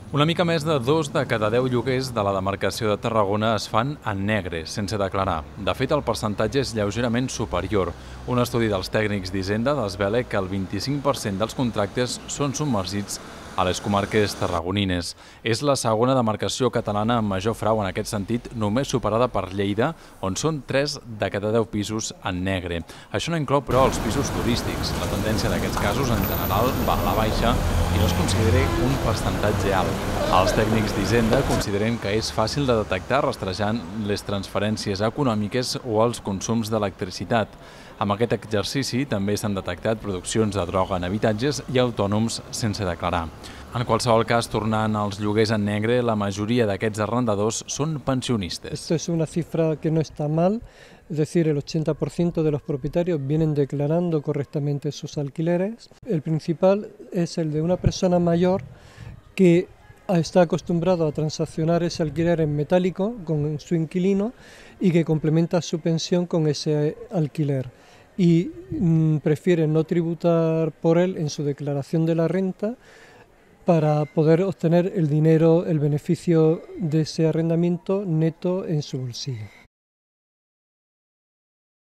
Una mica més de 2 de cada 10 lloguers de la demarcació de Tarragona es fan en negre, sense declarar. De fet, el percentatge és lleugerament superior. Un estudi dels tècnics d'Hisenda desvela que el 25% dels contractes són submergits a les comarques tarragonines. És la segona demarcació catalana amb major frau en aquest sentit, només superada per Lleida, on són 3 de cada 10 pisos en negre. Això no inclou, però, els pisos turístics. La tendència d'aquests casos, en general, va a la baixa i no es considera un percentatge alt. Els tècnics d'Hisenda consideren que és fàcil de detectar rastrejant les transferències econòmiques o els consums d'electricitat. Amb aquest exercici també s'han detectat produccions de droga en habitatges i autònoms sense declarar. En qualsevol cas, tornant als lloguers en negre, la majoria d'aquests arrendadors són pensionistes. Esto es una cifra que no está mal, es decir, el 80% de los propietarios vienen declarando correctamente sus alquileres. El principal es el de una persona mayor que está acostumbrado a transaccionar ese alquiler en metálico con su inquilino y que complementa su pensión con ese alquiler y prefiere no tributar por él en su declaración de la renta para poder obtener el dinero, el beneficio de ese arrendamiento neto en su bolsillo.